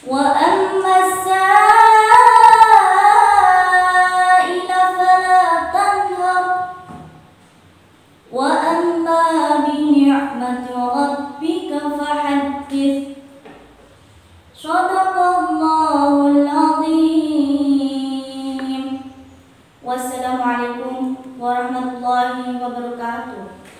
وأما السائل فلا تنهر وأما بنعمة ربك فحدث صدق الله العظيم. Wassalamualaikum warahmatullahi wabarakatuh.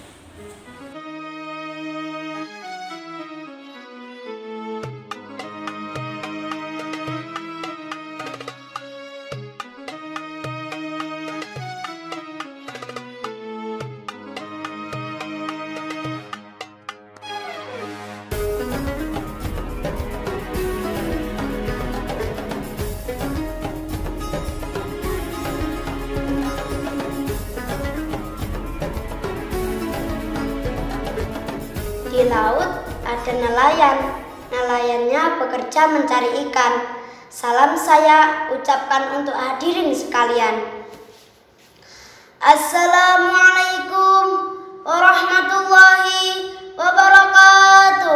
Di laut ada nelayan. Nelayannya bekerja mencari ikan. Salam saya ucapkan untuk hadirin sekalian. Assalamualaikum warahmatullahi wabarakatuh.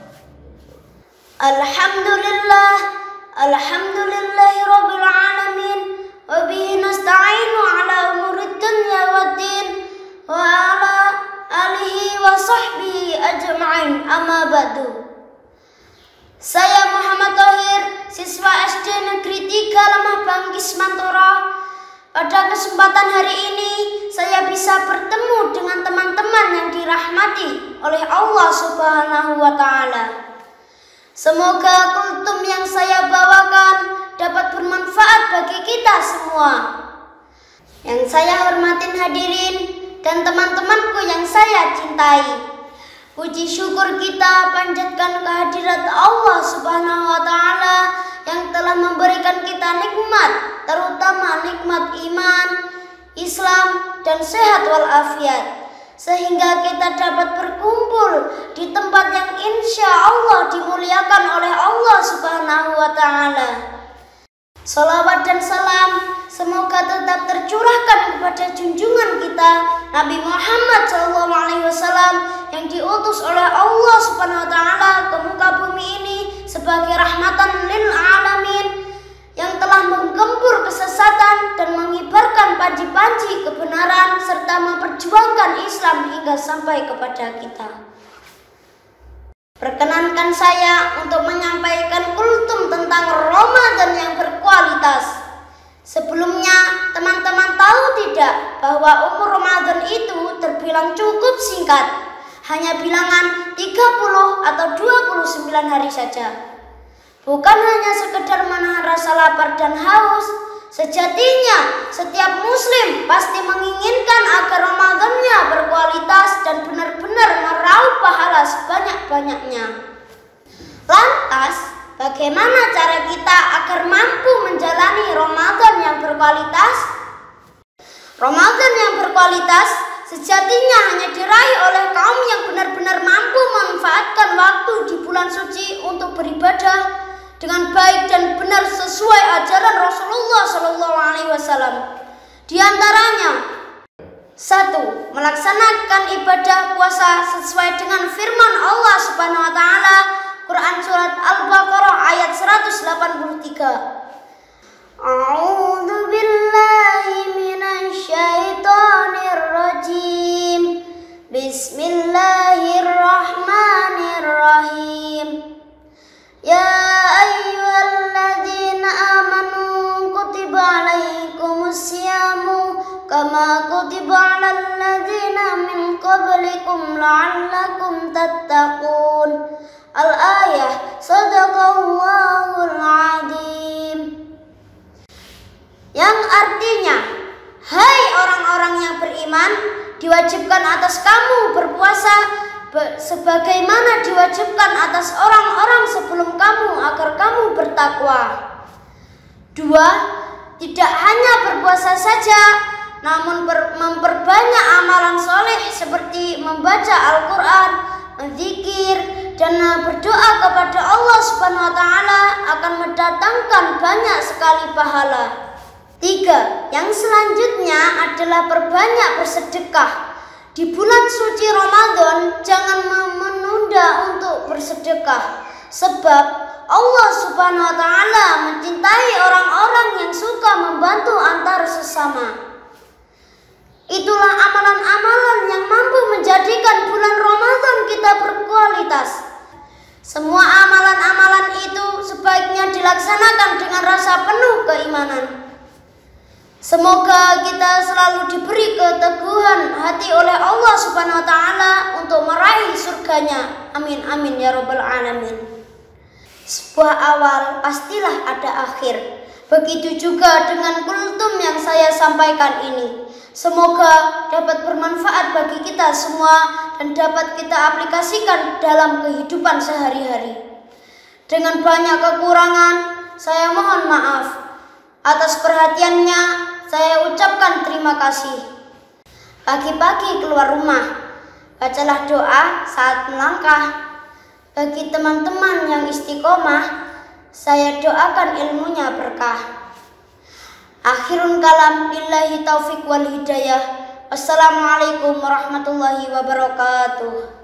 Alhamdulillahi rabbil alamin. Wa bihi nasta'inu ala umurid dunya waddin. Wa ala alihi wa sahbihi ajma'in, amma ba'du. Saya Muhammad Thohir, siswa SD Negeri 3 Lemah Bangkis Mantoro. Pada kesempatan hari ini saya bisa bertemu dengan teman-teman yang dirahmati oleh Allah Subhanahu wa Ta'ala. Semoga kultum yang saya bawakan dapat bermanfaat bagi kita semua. Yang saya hormatin hadirin dan teman-temanku yang saya cintai, puji syukur kita panjatkan kehadirat Allah Subhanahu wa Ta'ala yang telah memberikan kita nikmat, terutama nikmat iman, Islam, dan sehat walafiat, sehingga kita dapat berkumpul di tempat yang insya Allah dimuliakan oleh Allah Subhanahu wa Ta'ala. Salawat dan salam semoga tetap tercurahkan kepada junjungan kita Nabi Muhammad SAW yang diutus oleh Allah Subhanahu wa Ta'ala ke muka bumi ini sebagai rahmatan lil alamin, yang telah menggempur kesesatan dan mengibarkan panji-panji kebenaran serta memperjuangkan Islam hingga sampai kepada kita. Perkenankan saya untuk menyampaikan kultum tentang Ramadan yang berkualitas. Sebelumnya, teman-teman tahu tidak bahwa umur Ramadan itu terbilang cukup singkat, hanya bilangan 30 atau 29 hari saja. Bukan hanya sekedar menahan rasa lapar dan haus, sejatinya setiap muslim pasti menginginkan agar Ramadannya berkualitas dan benar-benar meraup pahala sebanyak-banyaknya. Lantas, bagaimana cara kita agar mampu menjalani Ramadan yang berkualitas? Ramadan yang berkualitas sejatinya hanya diraih oleh kaum yang benar-benar mampu memanfaatkan waktu di bulan suci untuk beribadah dengan baik dan benar sesuai ajaran Rasulullah SAW. Di antaranya, 1. Melaksanakan ibadah puasa sesuai dengan firman Allah Subhanahu wa Ta'ala, Quran surat Al-Baqarah ayat 183. A'udzu billahi minasyaitonir rajim. Bismillahirrahmanirrahim. Ya ayyuhalladzina amanu kutiba alaikumusyamu kama kutiba alal ladzina min qablikum la'allakum tattaqun. Al-ayah, sadaqallahul azim. Yang artinya, hai orang-orang yang beriman, diwajibkan atas kamu berpuasa sebagaimana diwajibkan atas orang-orang sebelum kamu agar kamu bertakwa. 2. Tidak hanya berpuasa saja, namun memperbanyak amalan soleh seperti membaca Al-Quran, berzikir, dan berdoa kepada Allah Subhanahu wa Ta'ala akan mendatangkan banyak sekali pahala. 3. Yang selanjutnya adalah perbanyak bersedekah. Di bulan suci Ramadan jangan menunda untuk bersedekah, sebab Allah Subhanahu wa Ta'ala mencintai orang-orang yang suka membantu antar sesama. Itulah amalan-amalan yang mampu menjadikan bulan Ramadan kita berkualitas. Semua amalan-amalan itu sebaiknya dilaksanakan dengan rasa penuh keimanan. Semoga kita selalu diberi keteguhan hati oleh Allah Subhanahu wa Ta'ala untuk meraih surganya. Amin amin ya rabbal alamin. Sebuah awal pastilah ada akhir. Begitu juga dengan kultum yang saya sampaikan ini. Semoga dapat bermanfaat bagi kita semua dan dapat kita aplikasikan dalam kehidupan sehari-hari. Dengan banyak kekurangan, saya mohon maaf. Atas perhatiannya, saya ucapkan terima kasih. Pagi-pagi keluar rumah, bacalah doa saat melangkah. Bagi teman-teman yang istiqomah, saya doakan ilmunya berkah. Akhirun kalam, billahi taufiq wal hidayah. Wassalamualaikum warahmatullahi wabarakatuh.